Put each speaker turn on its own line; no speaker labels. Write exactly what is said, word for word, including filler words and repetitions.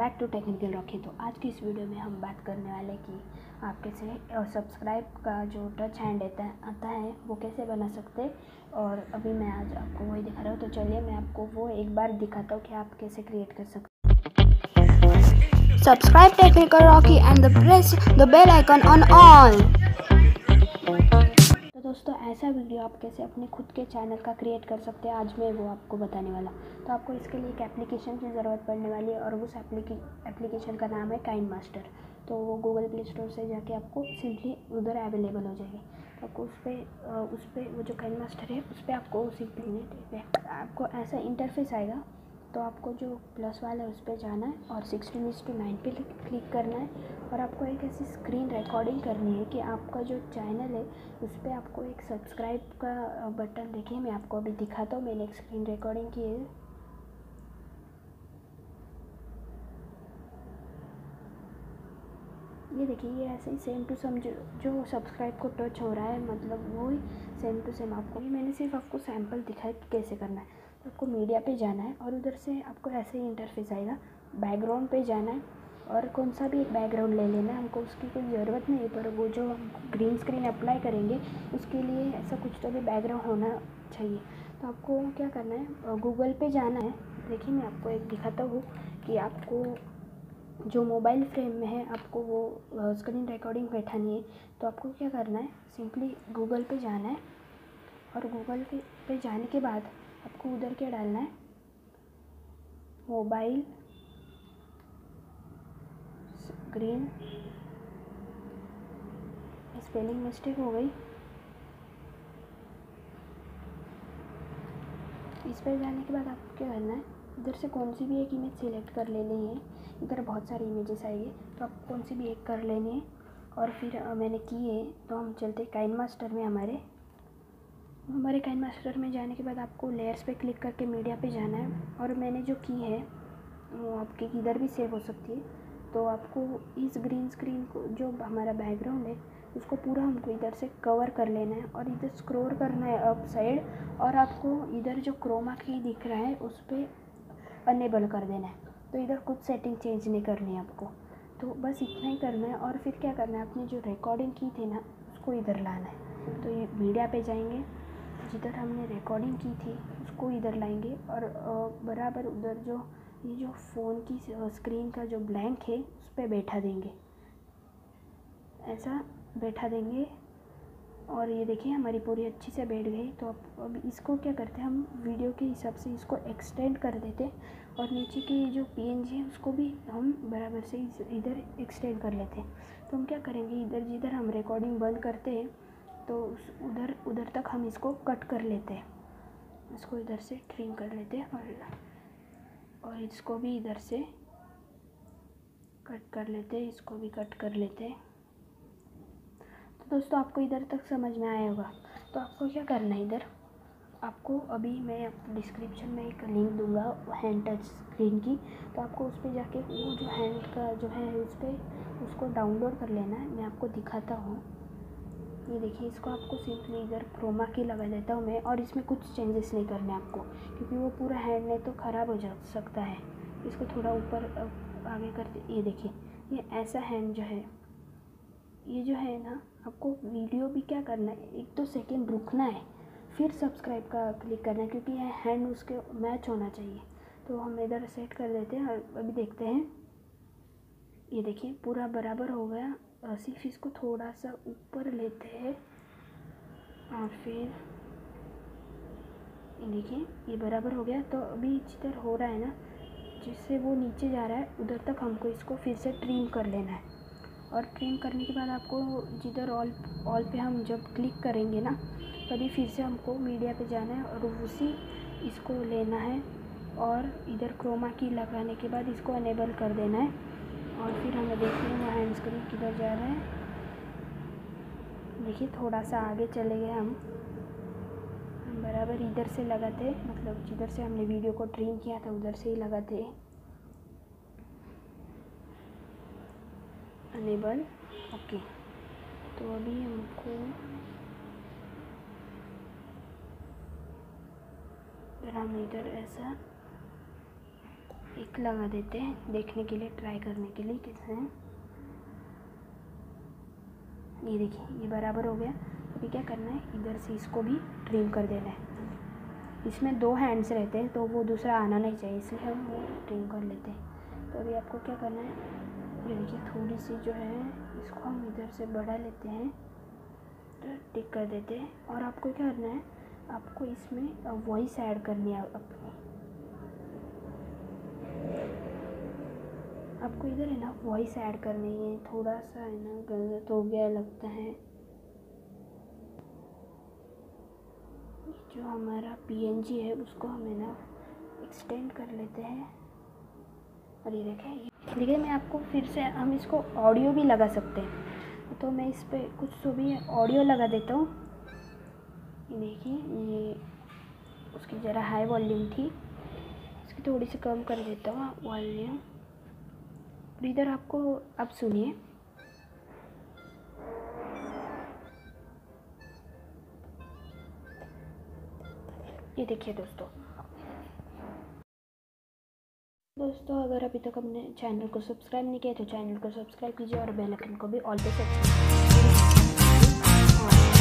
Back to technical Rocky. तो आज की इस वीडियो में हम बात करने वाले कि आप कैसे सब्सक्राइब का जो टच हैंड आता है आता है वो कैसे बना सकते हैं। और अभी मैं आज आपको वही दिखा रहा हूँ। तो चलिए मैं आपको वो एक बार दिखाता हूँ कि आप कैसे क्रिएट कर सकते हैं।
Subscribe Technical Rocky and the press the bell icon on all.
तो दोस्तों ऐसा वीडियो आप कैसे अपने खुद के चैनल का क्रिएट कर सकते हैं, आज मैं वो आपको बताने वाला। तो आपको इसके लिए एक एप्लीकेशन की ज़रूरत पड़ने वाली है और उस एप्लीकेशन का नाम है काइनमास्टर। तो वो गूगल प्ले स्टोर से जाके आपको सिंपली उधर अवेलेबल हो जाएगी। तो आपको उस पर उस पर वो जो काइनमास्टर है उस पर आपको सिंपली आपको ऐसा इंटरफेस आएगा। तो आपको जो प्लस वाला है उस पर जाना है और सिक्सटीन इज टू नाइन पे क्लिक करना है और आपको एक ऐसी स्क्रीन रिकॉर्डिंग करनी है कि आपका जो चैनल है उस पर आपको एक सब्सक्राइब का बटन देखिए। मैं आपको अभी दिखाता हूँ, मैंने एक स्क्रीन रिकॉर्डिंग की है। ये देखिए, ये ऐसे ही सेम टू सेम जो जो सब्सक्राइब को टच हो रहा है, मतलब वो ही सेम टू सेम आपको, मैंने सिर्फ आपको सैम्पल दिखाया कि कैसे करना है। तो आपको मीडिया पे जाना है और उधर से आपको ऐसे ही इंटरफेस आएगा। बैकग्राउंड पे जाना है और कौन सा भी एक बैकग्राउंड ले लेना है, हमको उसकी कोई ज़रूरत नहीं है, पर वो जो हम ग्रीन स्क्रीन अप्लाई करेंगे उसके लिए ऐसा कुछ तो भी बैकग्राउंड होना चाहिए। तो आपको क्या करना है, गूगल पे जाना है। देखिए मैं आपको एक दिखाता हूँ कि आपको जो मोबाइल फ्रेम में है आपको वो स्क्रीन रिकॉर्डिंग बैठानी है। तो आपको क्या करना है, सिंपली गूगल पे जाना है और गूगल पे पे जाने के बाद आपको उधर क्या डालना है, मोबाइल स्क्रीन, स्पेलिंग मिस्टेक हो गई। इस पर जाने के बाद आपको क्या करना है, इधर से कौन सी भी एक इमेज सिलेक्ट कर लेनी है। इधर बहुत सारी इमेजेस आएगी तो आपको कौन सी भी एक कर लेनी है और फिर मैंने की है। तो हम चलते काइनमास्टर में। हमारे हमारे काइनमास्टर में जाने के बाद आपको लेयर्स पे क्लिक करके मीडिया पे जाना है और मैंने जो की है वो आपके इधर भी सेव हो सकती है। तो आपको इस ग्रीन स्क्रीन को जो हमारा बैकग्राउंड है उसको पूरा हमको इधर से कवर कर लेना है और इधर स्क्रॉल करना है अप साइड और आपको इधर जो क्रोमा की दिख रहा है उस पर अनेबल कर देना है। तो इधर कुछ सेटिंग चेंज नहीं करनी है आपको, तो बस इतना ही करना है। और फिर क्या करना है, अपनी जो रिकॉर्डिंग की थी ना उसको इधर लाना है। तो ये मीडिया पे जाएंगे, जिधर हमने रिकॉर्डिंग की थी उसको इधर लाएंगे और बराबर उधर जो ये जो फ़ोन की स्क्रीन का जो ब्लैंक है उस पर बैठा देंगे, ऐसा बैठा देंगे। और ये देखिए हमारी पूरी अच्छी से बैठ गई। तो अब अब इसको क्या करते हैं, हम वीडियो के हिसाब से इसको एक्सटेंड कर देते हैं और नीचे की जो पीएनजी है उसको भी हम बराबर से इधर एक्सटेंड कर लेते हैं। तो हम क्या करेंगे, इधर जिधर हम रिकॉर्डिंग बंद करते हैं तो उस उधर उधर तक हम इसको कट कर लेते हैं, इसको इधर से ट्रिम कर लेते हैं और और इसको भी इधर से कट कर लेते हैं, इसको भी कट कर लेते हैं। तो दोस्तों आपको इधर तक समझ में आया होगा। तो आपको क्या करना है, इधर आपको अभी मैं डिस्क्रिप्शन में एक लिंक दूंगा हैंड टच स्क्रीन की। तो आपको उस पर जाके वो जो हैंड का जो है उस पर उसको डाउनलोड कर लेना है। मैं आपको दिखाता हूँ, ये देखिए इसको आपको सिंपली इधर क्रोमा की लगा देता हूँ मैं और इसमें कुछ चेंजेस नहीं करने आपको, क्योंकि वो पूरा हैंड नहीं तो ख़राब हो जा सकता है। इसको थोड़ा ऊपर आगे करते, ये देखिए ये ऐसा हैंड जो है, ये जो है ना, आपको वीडियो भी क्या करना है, एक दो सेकेंड रुकना है फिर सब्सक्राइब का क्लिक करना है, क्योंकि यह हैंड उसके मैच होना चाहिए। तो हम इधर सेट कर देते हैं और अभी देखते हैं। ये देखिए पूरा बराबर हो गया। सिर्फ इसको थोड़ा सा ऊपर लेते हैं और फिर देखिए ये बराबर हो गया। तो अभी जिधर हो रहा है ना, जिससे वो नीचे जा रहा है उधर तक हमको इसको फिर से ट्रिम कर लेना है। और ट्रिम करने के बाद आपको जिधर ऑल ऑल पे हम जब क्लिक करेंगे ना, तभी फिर से हमको मीडिया पे जाना है और उसी इसको लेना है और इधर क्रोमा की लगाने के बाद इसको अनेबल कर देना है। और फिर हमें देखते हैं वो हैंड स्क्रीन किधर जा रहा है। देखिए थोड़ा सा आगे चले गए हम, हम बराबर इधर से लगाते, मतलब जिधर से हमने वीडियो को ट्रिम किया था उधर से ही लगाते अनेबल। ओके, तो अभी हमको हम इधर ऐसा एक लगा देते हैं देखने के लिए, ट्राई करने के लिए कैसे है। ये देखिए ये बराबर हो गया। अभी क्या करना है, इधर से इसको भी ट्रिम कर देना है। इसमें दो हैंड्स रहते हैं तो वो दूसरा आना नहीं चाहिए, इसलिए हम वो ट्रिम कर लेते हैं। तो अभी आपको क्या करना है, ये देखिए थोड़ी सी जो है इसको हम इधर से बढ़ा लेते हैं, तो टिक कर देते हैं। और आपको क्या करना है, आपको इसमें वॉइस ऐड करनी है अपनी। आपको इधर है ना वॉइस ऐड करनी है। थोड़ा सा है ना गलत हो गया लगता है। जो हमारा पीएनजी है उसको हम है ना एक्सटेंड कर लेते हैं। और ये देखें, देखिए मैं आपको फिर से, हम इसको ऑडियो भी लगा सकते हैं, तो मैं इस पर कुछ तो भी ऑडियो लगा देता हूँ। ये देखिए, ये उसकी ज़रा हाई वॉल्यूम थी, इसकी थोड़ी सी कम कर देता हूँ वॉल्यूम। और इधर आपको अब सुनिए, ये देखिए दोस्तों। दोस्तों अगर अभी तक हमने चैनल को सब्सक्राइब नहीं किया तो चैनल को सब्सक्राइब कीजिए और बेल आइकन को भी ऑल पे सेट कीजिए।